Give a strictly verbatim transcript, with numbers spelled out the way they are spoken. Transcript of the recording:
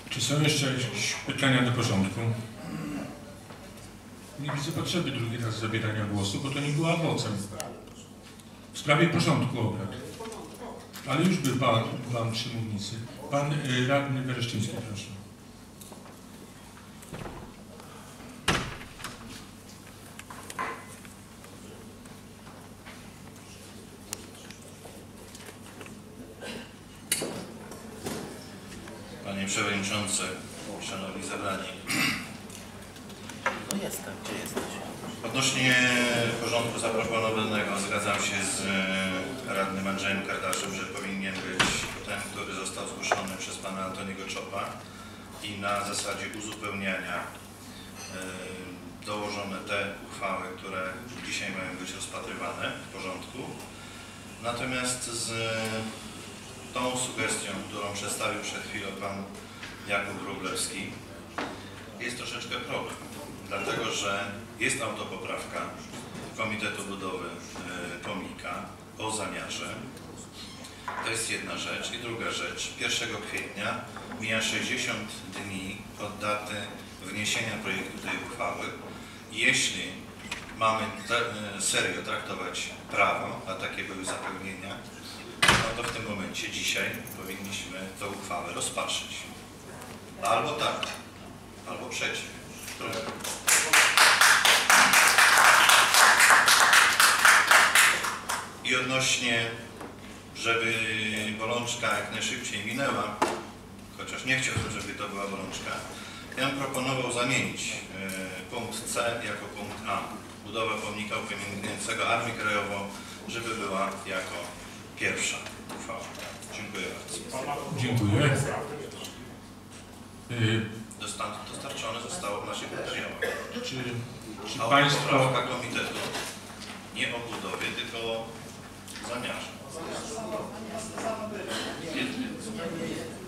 Czy są jeszcze jakieś pytania do porządku? Nie widzę potrzeby drugi raz zabierania głosu, bo to nie była owocem. W sprawie porządku obrad. Ale już by pan, pan przy mównicy. Pan y, radny Wereszczyński, proszę. Panie Przewodniczący, Szanowni Zebrani. No jestem, gdzie jesteś? Odnośnie porządku zaproponowanego zgadzam się z radnym Andrzejem Kardaszem, że powinien być ten, który został zgłoszony przez pana Antoniego Czopa i na zasadzie uzupełniania y, dołożone te uchwały, które dzisiaj mają być rozpatrywane w porządku. Natomiast z tą sugestią, którą przedstawił przed chwilą pan Jakub Wróblewski, jest troszeczkę problem. Dlatego, że jest autopoprawka Komitetu Budowy y, Pomnika o zamiarze. To jest jedna rzecz. I druga rzecz. pierwszego kwietnia mija sześćdziesiąt dni od daty wniesienia projektu tej uchwały. Jeśli mamy te, serio traktować prawo, a takie były zapewnienia, no to w tym momencie dzisiaj powinniśmy tę uchwałę rozpatrzyć. Albo tak, albo przeciw. I odnośnie, żeby bolączka jak najszybciej minęła, chociaż nie chciałbym, żeby to była bolączka, ja bym proponował zamienić y, punkt C jako punkt A. Budowa pomnika upamiętniającego Armię Krajową, żeby była jako pierwsza uchwała. Dziękuję bardzo. Dziękuję. Y, Dostarczone zostało w naszych materiałach. Czy, czy A państwo... poprawka komitetu nie o budowie, tylko o zamiarze.